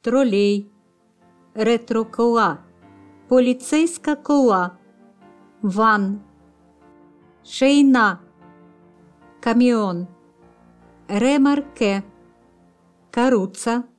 тролей, ретрокола, поліцейська кола, ван, шейна, каміон, ремарке, каруца,